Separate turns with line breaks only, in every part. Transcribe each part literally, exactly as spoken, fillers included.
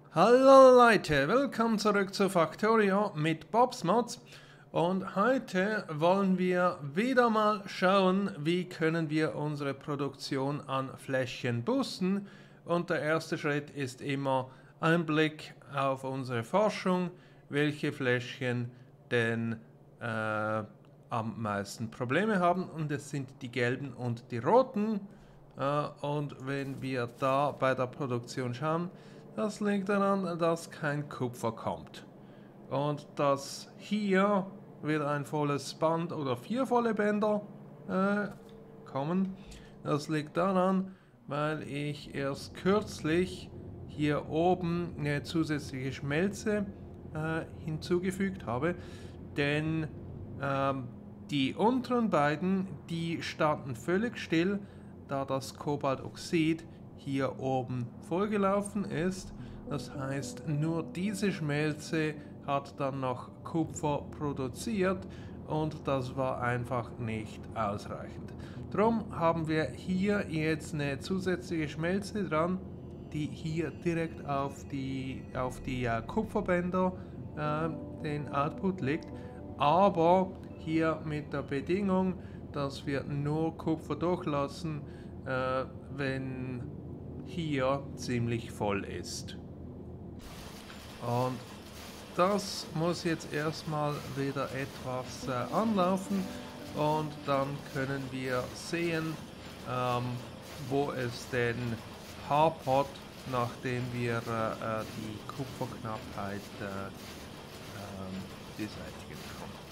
Hallo Leute, willkommen zurück zu Factorio mit Bob's Mods und heute wollen wir wieder mal schauen, wie können wir unsere Produktion an Fläschchen boosten, und der erste Schritt ist immer ein Blick auf unsere Forschung, welche Fläschchen denn äh, am meisten Probleme haben, und es sind die gelben und die roten. äh, und wenn wir da bei der Produktion schauen, das liegt daran, dass kein Kupfer kommt. Und dass hier wieder ein volles Band oder vier volle Bänder äh, kommen, das liegt daran, weil ich erst kürzlich hier oben eine zusätzliche Schmelze äh, hinzugefügt habe. Denn ähm, die unteren beiden, die standen völlig still, da das Kobaltoxid hier oben vollgelaufen ist. Das heißt, nur diese Schmelze hat dann noch Kupfer produziert und das war einfach nicht ausreichend. Darum haben wir hier jetzt eine zusätzliche Schmelze dran, die hier direkt auf die, auf die äh, Kupferbänder äh, den Output legt, aber hier mit der Bedingung, dass wir nur Kupfer durchlassen, äh, wenn hier ziemlich voll ist. Und das muss jetzt erstmal wieder etwas äh, anlaufen und dann können wir sehen, ähm, wo es denn hapert, nachdem wir äh, die Kupferknappheit äh, ähm, beseitigen konnten.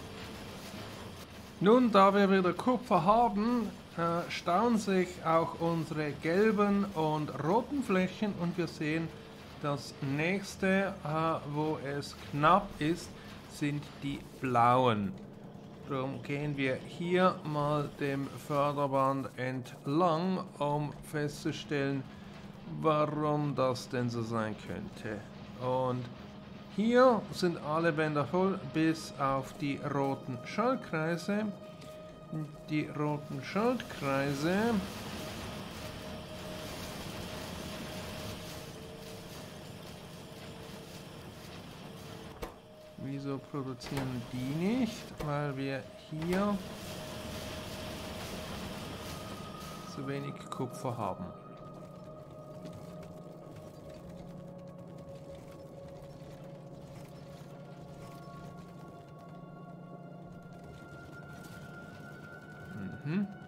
Nun, da wir wieder Kupfer haben, äh, stauen sich auch unsere gelben und roten Flächen und wir sehen, das nächste, äh, wo es knapp ist, sind die blauen. Darum gehen wir hier mal dem Förderband entlang, um festzustellen, warum das denn so sein könnte. Und hier sind alle Bänder voll, bis auf die roten Schaltkreise. Die roten Schaltkreise Wieso produzieren die nicht? Weil wir hier zu wenig Kupfer haben. Mhm.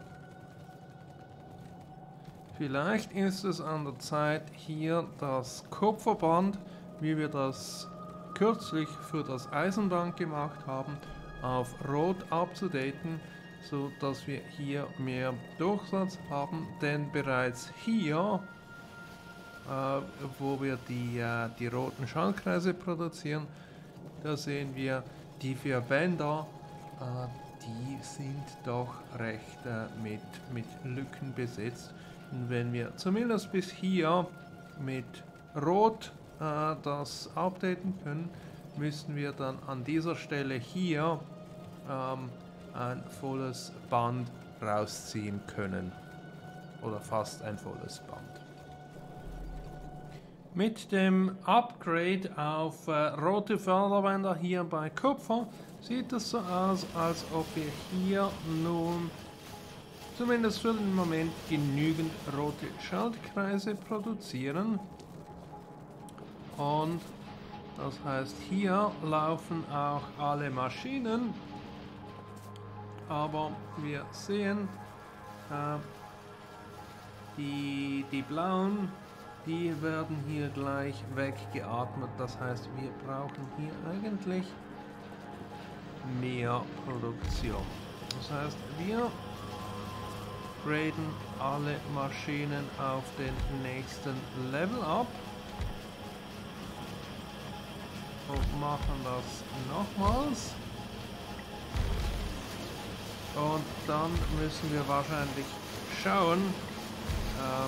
Vielleicht ist es an der Zeit, hier das Kupferband, wie wir das kürzlich für das Eisenband gemacht haben, auf Rot abzudaten, so dass wir hier mehr Durchsatz haben, denn bereits hier, äh, wo wir die, äh, die roten Schaltkreise produzieren, da sehen wir, die vier Bänder, äh, die sind doch recht äh, mit, mit Lücken besetzt. Und wenn wir zumindest bis hier mit Rot äh, das updaten können, müssen wir dann an dieser Stelle hier ähm, ein volles Band rausziehen können. Oder fast ein volles Band. Mit dem Upgrade auf äh, rote Förderbänder hier bei Kupfer sieht es so aus, als ob wir hier nun zumindest für den Moment genügend rote Schaltkreise produzieren. Und das heißt, hier laufen auch alle Maschinen, aber wir sehen, äh, die, die blauen, die werden hier gleich weggeatmet. Das heißt, wir brauchen hier eigentlich mehr Produktion. Das heißt, wir graden alle Maschinen auf den nächsten Level ab und machen das nochmals. Und dann müssen wir wahrscheinlich schauen, ähm,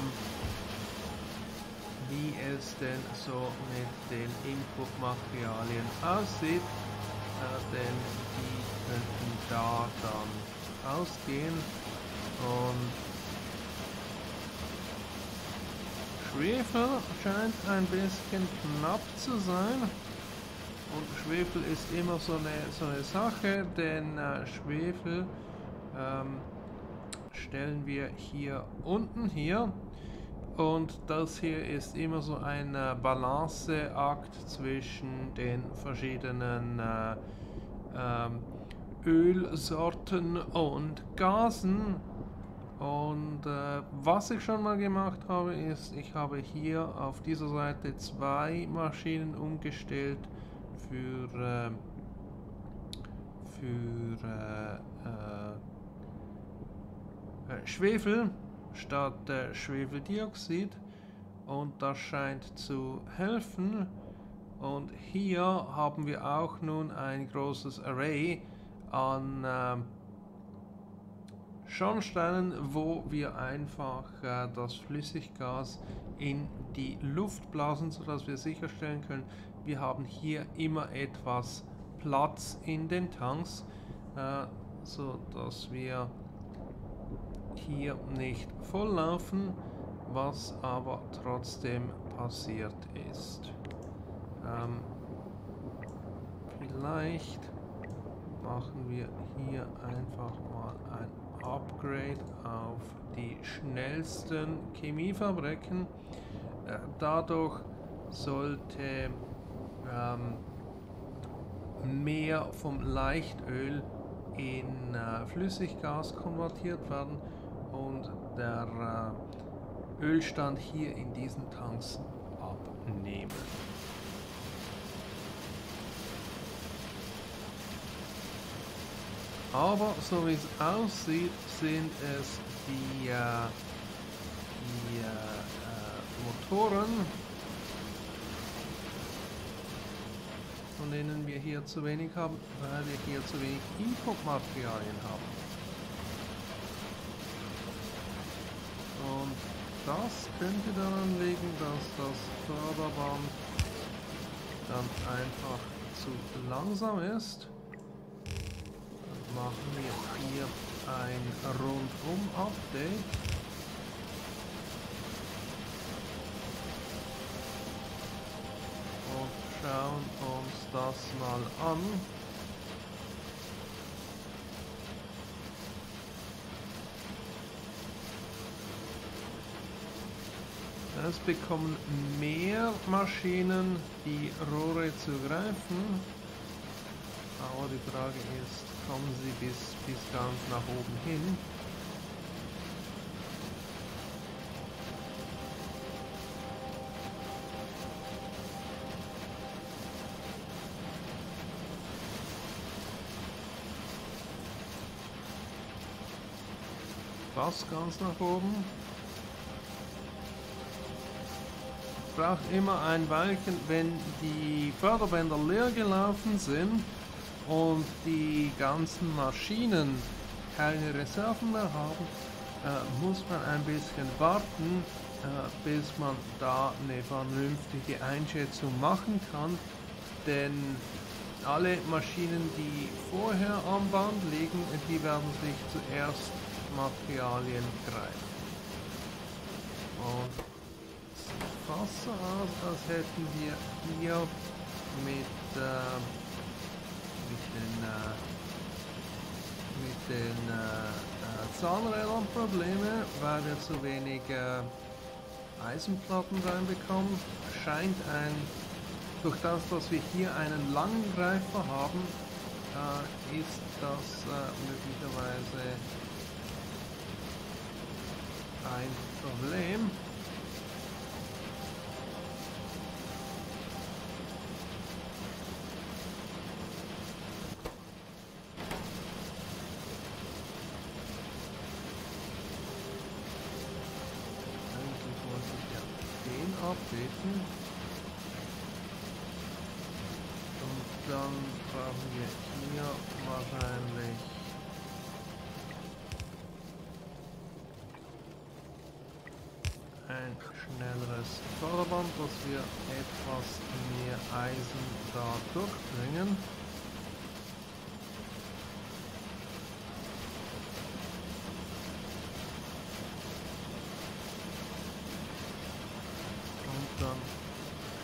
wie es denn so mit den Inputmaterialien aussieht, äh, denn die könnten da dann ausgehen und Schwefel scheint ein bisschen knapp zu sein. Und Schwefel ist immer so eine, so eine Sache, denn äh, Schwefel ähm, stellen wir hier unten hier. Und das hier ist immer so ein äh, Balanceakt zwischen den verschiedenen äh, ähm, Ölsorten und Gasen. Und äh, was ich schon mal gemacht habe, ist, ich habe hier auf dieser Seite zwei Maschinen umgestellt für, äh, für äh, äh, Schwefel statt äh, Schwefeldioxid, und das scheint zu helfen. Und hier haben wir auch nun ein großes Array an äh, Schornsteinen, wo wir einfach äh, das Flüssiggas in die Luft blasen, sodass wir sicherstellen können, wir haben hier immer etwas Platz in den Tanks, äh, sodass wir hier nicht volllaufen, was aber trotzdem passiert ist. Ähm, vielleicht machen wir hier einfach mal ein Upgrade auf die schnellsten Chemiefabriken. Äh, dadurch sollte ähm, mehr vom Leichtöl in äh, Flüssiggas konvertiert werden und der äh, Ölstand hier in diesen Tanks abnehmen. Aber so wie es aussieht, sind es die, äh, die äh, Motoren, von denen wir hier zu wenig haben, weil wir hier zu wenig Inputmaterialien haben. Und das könnte daran liegen, dass das Förderband dann einfach zu langsam ist. Dann machen wir hier ein Rundum-Update. Und schauen uns das mal an. Es bekommen mehr Maschinen die Rohre zu greifen, aber die Frage ist, kommen sie bis, bis ganz nach oben hin? Fast ganz nach oben. Braucht immer ein Weilchen, wenn die Förderbänder leer gelaufen sind und die ganzen Maschinen keine Reserven mehr haben, äh, muss man ein bisschen warten, äh, bis man da eine vernünftige Einschätzung machen kann, denn alle Maschinen, die vorher am Band liegen, die werden sich zuerst Materialien greifen. Und fast so aus, als hätten wir hier mit, äh, mit den, äh, mit den äh, Zahnrädern Probleme, weil wir zu wenig äh, Eisenplatten reinbekommen. Scheint ein, durch das, dass wir hier einen langen Greifer haben, äh, ist das äh, möglicherweise ein Problem. Updaten. Und dann brauchen wir hier wahrscheinlich ein schnelleres Förderband, dass wir etwas mehr Eisen da durchbringen.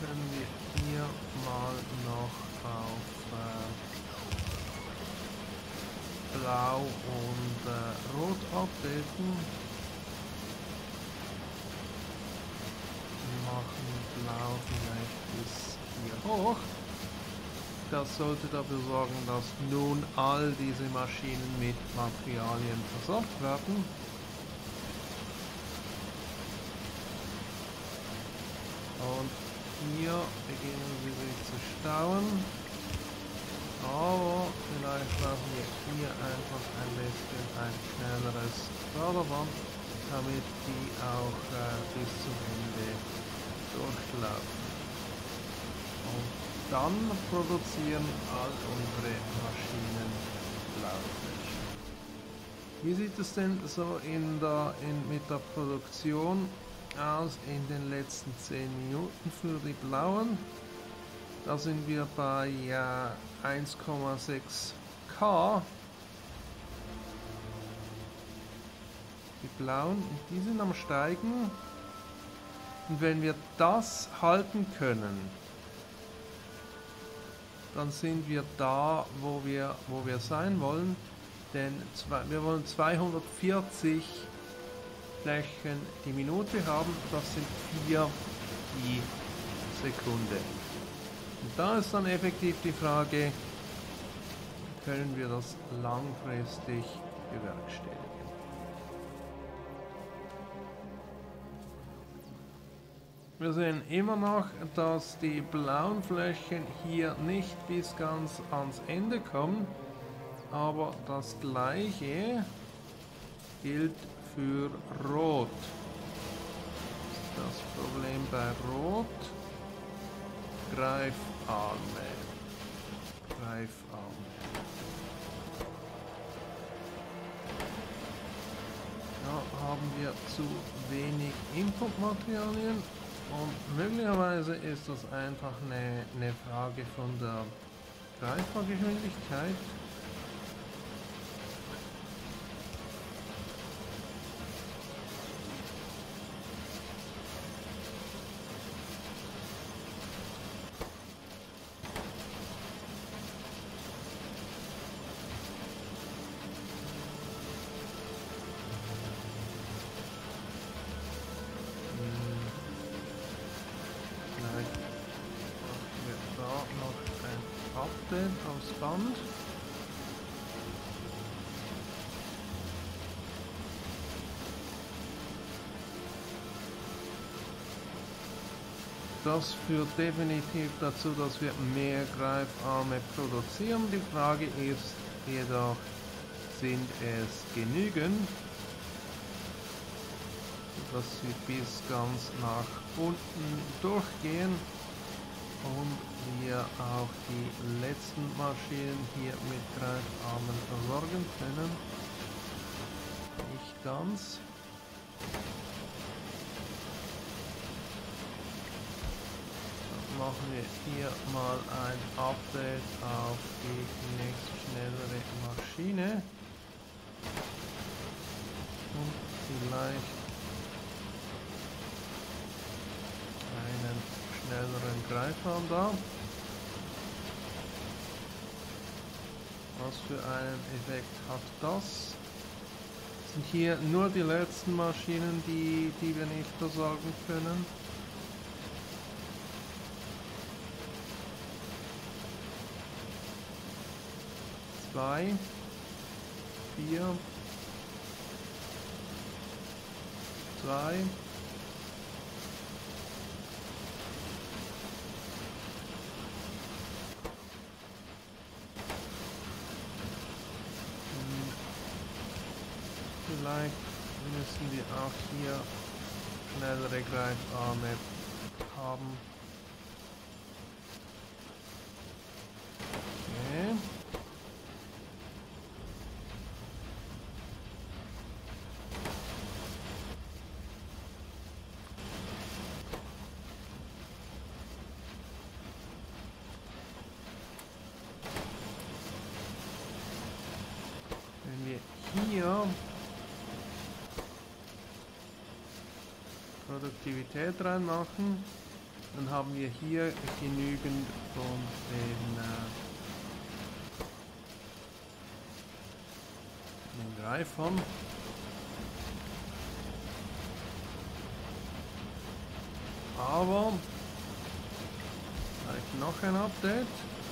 können wir hier mal noch auf äh, Blau und äh, Rot updaten. Wir machen Blau vielleicht bis hier hoch. Das sollte dafür sorgen, dass nun all diese Maschinen mit Materialien versorgt werden. Und hier beginnen sie sich zu stauen. Aber vielleicht brauchen wir hier einfach ein bisschen ein schnelleres Förderband, damit die auch äh, bis zum Ende durchlaufen. Und dann produzieren all unsere Maschinen Blauflächen. Wie sieht es denn so in der, in, mit der Produktion aus in den letzten zehn Minuten für die blauen? Da sind wir bei äh, eins Komma sechs K. Die blauen, die sind am Steigen. Und wenn wir das halten können, dann sind wir da, wo wir, wo wir sein wollen. Denn zwei, wir wollen zweihundertvierzig Flächen die Minute haben. Das sind vier die Sekunde. Und da ist dann effektiv die Frage, können wir das langfristig bewerkstelligen? Wir sehen immer noch, dass die blauen Flächen hier nicht bis ganz ans Ende kommen, aber das gleiche gilt für Rot. Das Problem bei Rot: Greifarme. Greifarme. Da haben wir zu wenig Inputmaterialien und möglicherweise ist das einfach eine, eine Frage von der Greifargeschwindigkeit. Aufs Band. Das führt definitiv dazu, dass wir mehr Greifarme produzieren. Die Frage ist jedoch, sind es genügend, dass sie bis ganz nach unten durchgehen und wir auch die letzten Maschinen hier mit Greifarmen versorgen können. Nicht ganz. Dann machen wir hier mal ein Update auf die nächste schnellere Maschine. Und vielleicht einen schnelleren Greifarm da. Was für einen Effekt hat das? Sind hier nur die letzten Maschinen, die, die wir nicht versorgen können? Zwei, vier, zwei. Vielleicht müssen wir auch hier schnellere Greifarme haben. Okay. Wenn wir hier Produktivität reinmachen, Dann haben wir hier genügend von den, äh, den Greifern. Aber vielleicht noch ein Update.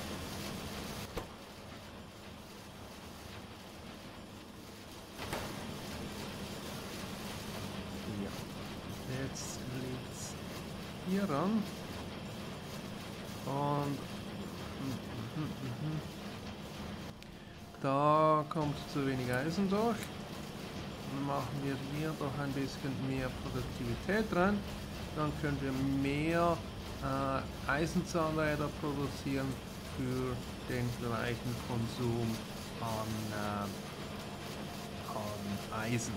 Ja, jetzt liegt es hier ran. Und da kommt zu wenig Eisen durch. Dann machen wir hier doch ein bisschen mehr Produktivität rein. Dann können wir mehr äh, Eisenzahnräder produzieren für den gleichen Konsum an, äh, an Eisen.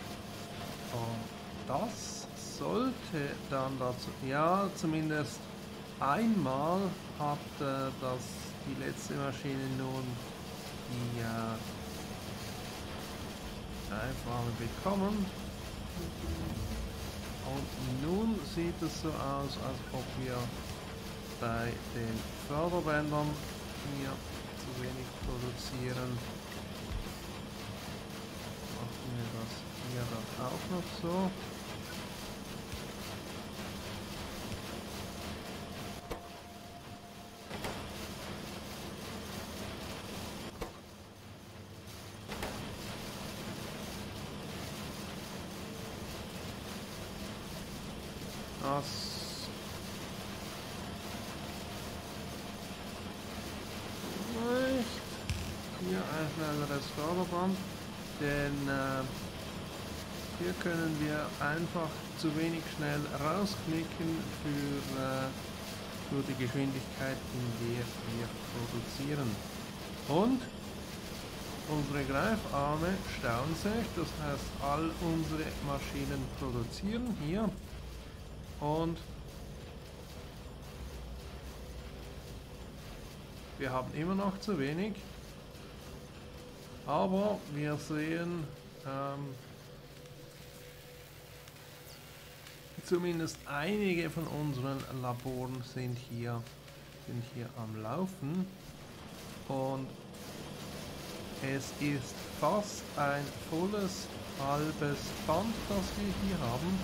Und das sollte dann dazu, ja, zumindest einmal hat äh, das die letzte Maschine nun die äh, Greifrahmen bekommen. Und nun sieht es so aus, als ob wir bei den Förderbändern hier zu wenig produzieren. Machen wir das hier dann auch noch so. Das reicht. Hier ein schnelleres Förderband, denn äh, hier können wir einfach zu wenig schnell rausknicken für, äh, für die Geschwindigkeit, in der wir produzieren. Und unsere Greifarme stauen sich, das heißt, all unsere Maschinen produzieren hier. Und wir haben immer noch zu wenig, aber wir sehen, ähm, zumindest einige von unseren Laboren sind hier, sind hier am Laufen und es ist fast ein volles halbes Band, das wir hier haben.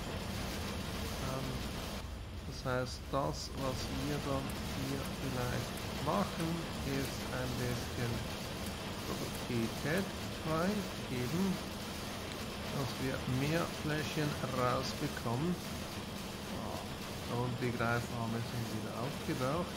Das heißt, das, was wir dann hier vielleicht machen, ist ein bisschen Produktivität freigeben, dass wir mehr Flächen rausbekommen. Und die Greifarme sind wieder aufgebraucht.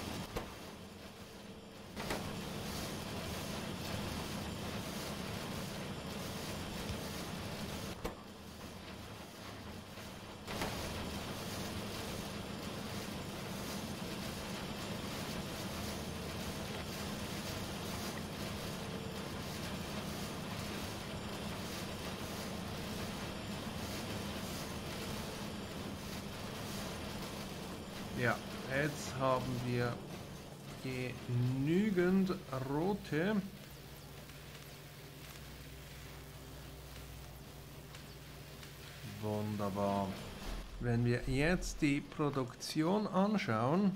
Ja, jetzt haben wir genügend rote. Wunderbar. Wenn wir jetzt die Produktion anschauen,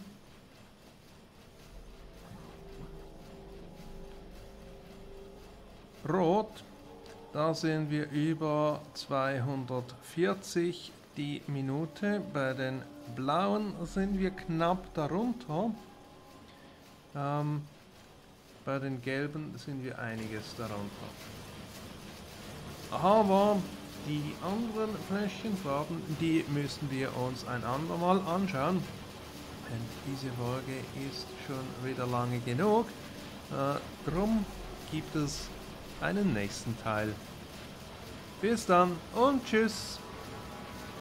rot, da sehen wir über zweihundertvierzig die Minute. Bei den blauen sind wir knapp darunter. Ähm, bei den gelben sind wir einiges darunter. Aber die anderen Fläschenfarben, die müssen wir uns ein andermal anschauen. Denn diese Folge ist schon wieder lange genug. Äh, drum gibt es einen nächsten Teil. Bis dann und tschüss!